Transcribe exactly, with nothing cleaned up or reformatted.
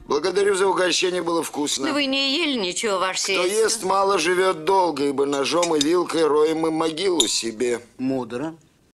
Благодарю за угощение, было вкусно. Да вы не ели ничего, ваше Кто сельство. ест, мало живет долго, ибо ножом и вилкой роем мы могилу себе. Мудро.